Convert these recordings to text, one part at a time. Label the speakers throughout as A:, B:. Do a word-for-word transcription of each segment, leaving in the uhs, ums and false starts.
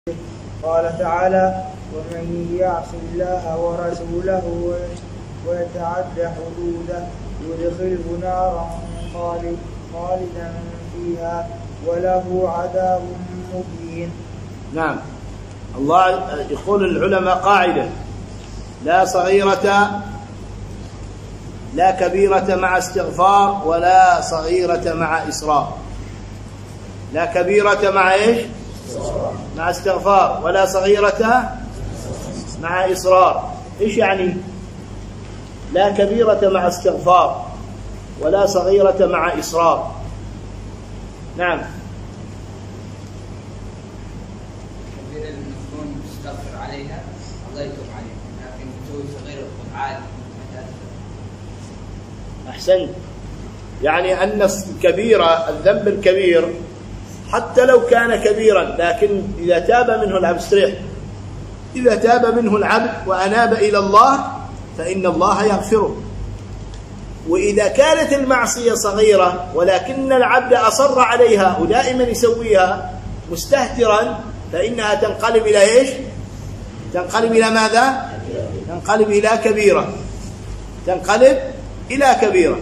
A: قال تعالى: ومن يعص الله ورسوله ويتعد حدوده يدخله نارا خالدا فيها وله عذاب مهين.
B: نعم. الله يقول العلماء قاعدة: لا صغيرة لا كبيرة مع استغفار ولا صغيرة مع إصرار. لا كبيرة مع إيش؟ مع استغفار، ولا صغيرة مع إصرار. إيش يعني؟ لا كبيرة مع استغفار ولا صغيرة مع إصرار. نعم.
C: كبيرة المفروض تستغفر عليها الله يتوب عليها، لكن تسوي صغيرة عادي.
B: أحسنت. يعني أن الكبيرة الذنب الكبير حتى لو كان كبيرا، لكن إذا تاب منه العبد استريح إذا تاب منه العبد وأناب إلى الله فإن الله يغفره. وإذا كانت المعصية صغيرة ولكن العبد أصر عليها ودائما يسويها مستهترا فإنها تنقلب إلى إيش؟ تنقلب إلى ماذا؟ تنقلب إلى كبيرة. تنقلب إلى كبيرة.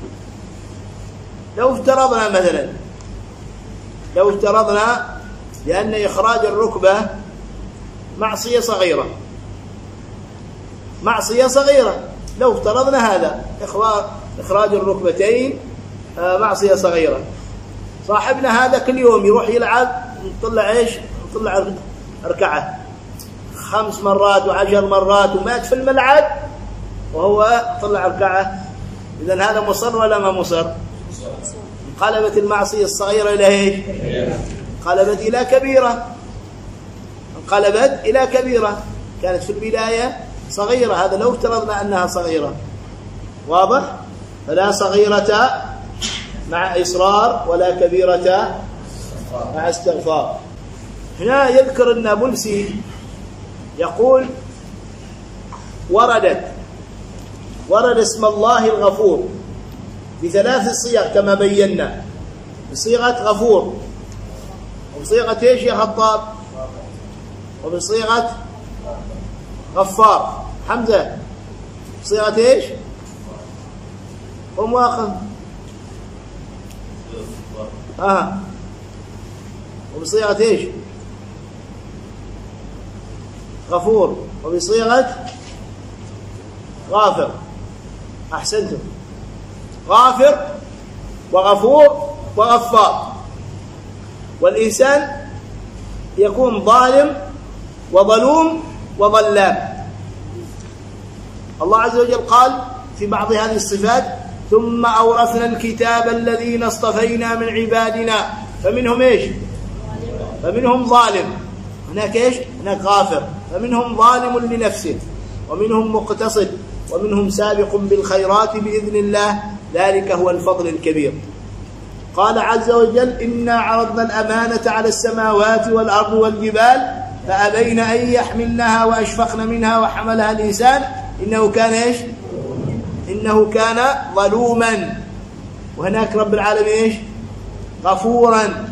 B: لو افترضنا مثلا لو افترضنا لأن إخراج الركبة معصية صغيرة معصية صغيرة لو افترضنا هذا إخراج الركبتين معصية صغيرة. صاحبنا هذا كل يوم يروح يلعب يطلع إيش؟ يطلع ركعة خمس مرات وعشر مرات ومات في الملعب وهو طلع ركعة. إذن هذا مصر ولا ما مصر؟ انقلبت المعصية الصغيرة إلى إيش؟ انقلبت إلى كبيرة. انقلبت إلى كبيرة. كانت في البداية صغيرة، هذا لو افترضنا أنها صغيرة. واضح؟ فلا صغيرة مع إصرار ولا كبيرة مع استغفار. هنا يذكر النابلسي يقول: وردت ورد اسم الله الغفور بثلاث صيغ كما بينا، بصيغة غفور، وبصيغة ايش يا خطاب؟ وبصيغة غفار. حمزة بصيغة ايش؟ قم واقف. اه وبصيغة ايش؟ غفور. وبصيغة غافر. أحسنتم. غافر وغفور وغفار. والإنسان يكون ظالم وظلوم وظلام. الله عز وجل قال في بعض هذه الصفات: ثم أورثنا الكتاب الذين اصطفينا من عبادنا فمنهم إيش؟ فمنهم ظالم. هناك إيش؟ هناك غافر. فمنهم ظالم لنفسه ومنهم مقتصد ومنهم سابق بالخيرات بإذن الله ذلك هو الفضل الكبير. قال عز وجل: إنا عرضنا الأمانة على السماوات والأرض والجبال فأبين أن يحملنها وأشفقن منها وحملها الإنسان إنه كان إيش؟ إنه كان ظلوما. وهناك رب العالمين إيش؟ غفورا.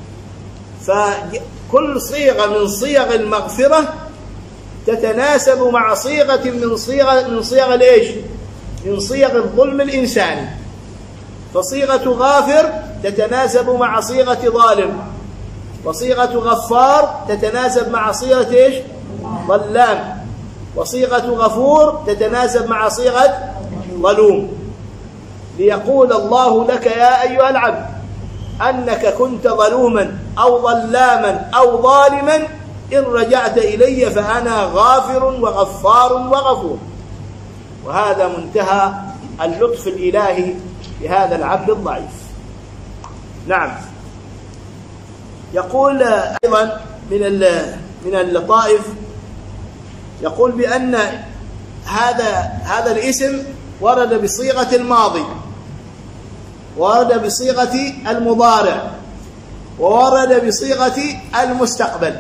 B: فكل صيغة من صيغ المغفرة تتناسب مع صيغة من صيغ من صيغ الإيش؟ من صيغ الظلم الإنساني. فصيغة غافر تتناسب مع صيغة ظالم، وصيغة غفار تتناسب مع صيغة إيش؟ ظلام، وصيغة غفور تتناسب مع صيغة ظلوم. ليقول الله لك يا أيها العبد أنك كنت ظلوما أو ظلاما أو ظالما، إن رجعت إلي فأنا غافر وغفار وغفور. وهذا منتهى اللطف الإلهي بهذا العبد الضعيف. نعم. يقول أيضا من من اللطائف، يقول بأن هذا هذا الاسم ورد بصيغة الماضي، ورد بصيغة المضارع، وورد بصيغة المستقبل.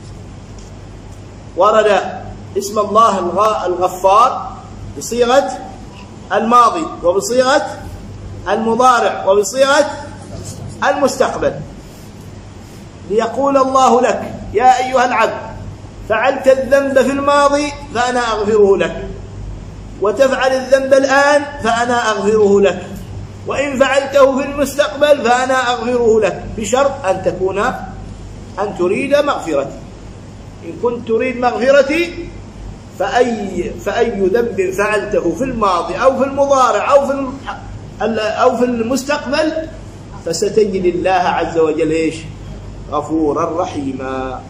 B: ورد اسم الله الغفار بصيغة الماضي وبصيغة المضارع وبصيغة المستقبل. ليقول الله لك يا أيها العبد فعلت الذنب في الماضي فأنا أغفره لك، وتفعل الذنب الآن فأنا أغفره لك، وإن فعلته في المستقبل فأنا أغفره لك، بشرط أن تكون أن تريد مغفرتي. إن كنت تريد مغفرتي فأي فأي ذنب فعلته في الماضي أو في المضارع أو في أو في المستقبل فستجد الله عز وجل إيش؟ غفورا رحيما.